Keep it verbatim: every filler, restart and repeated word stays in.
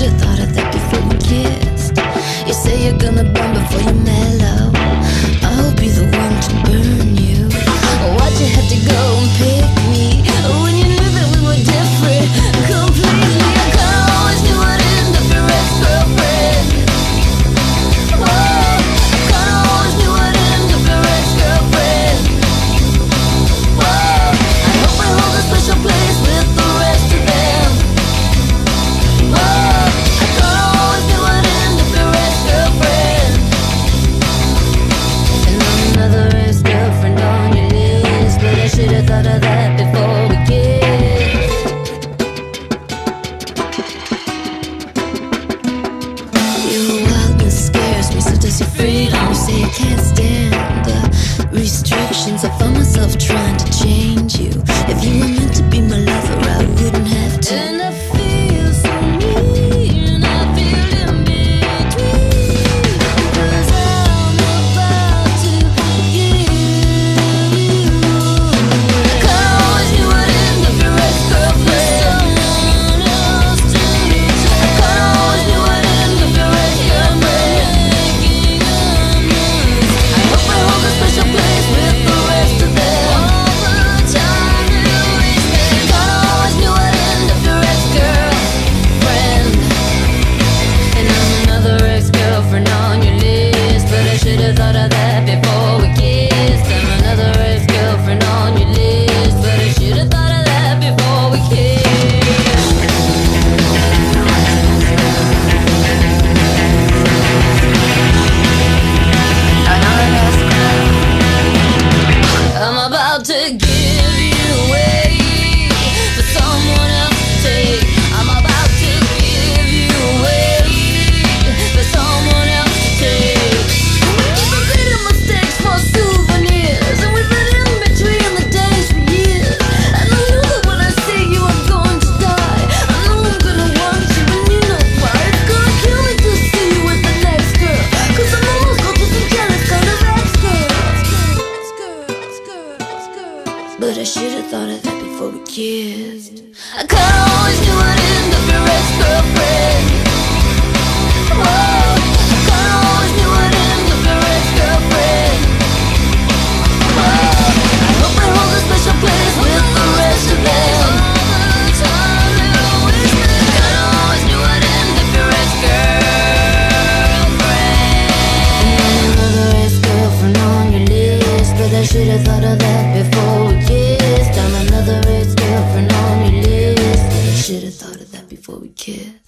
should've thought of that before we kissed. You say you're gonna burn before you mellow. I'll be the one to burn you. Why'd you have to go and pick me when you knew that we were different completely? I kinda always knew I'd end up your ex-girlfriend. Whoa, I kinda always knew I'd end up your ex-girlfriend. Whoa, I hope I hold a special place with the rest of them. Whoa, I kinda always knew I'd end up your ex-girlfriend. And I'm another ex-girlfriend on your list, but I should've thought of that before we kissed. Your wildness scares me, so does your freedom. You say you can't stand the restrictions. I found myself trying to change you. If you were meant to be my lover, I wouldn't have to. And I feel so mean, I feel in between, 'cause I'm about to give you. I kinda always knew I'd end up your ex-girlfriend. Someone else to reach. I kinda always knew I'd end up your ex-girlfriend. I hope I hold a special place with the rest of them. All the time you wasted. Kinda always knew I'd end up your ex-girlfriend. And I'm another ex-girlfriend on your list, but I should've thought of that before we kissed. I'm another ex-girlfriend on your list, but I should've thought of that before we kissed. Another ex-girl. I'm about to give you away for someone else to take. I'm about to give you away for someone else to take. We've been making mistakes for souvenirs, and we've been in between the days for years. And I know that when I see you, I'm going to die. I know I'm gonna want you, and you know why. It's gonna kill me to see you with the next girl, 'cause I'm almost got to some jealous kind of ex-girls. But I should've thought of that before we kissed. I kinda always knew I'd end up your ex-girlfriend. Whoa, I kinda always knew I'd end up your ex-girlfriend. Whoa, I hope I hold a special place with the rest of them. All the time you wasted. Kinda always knew I'd end up your ex-girlfriend. And I'm another ex-girlfriend on your list, but I should've thought of that before we kissed. I'm another ex-girlfriend on your list, but I should've thought of that before we kissed.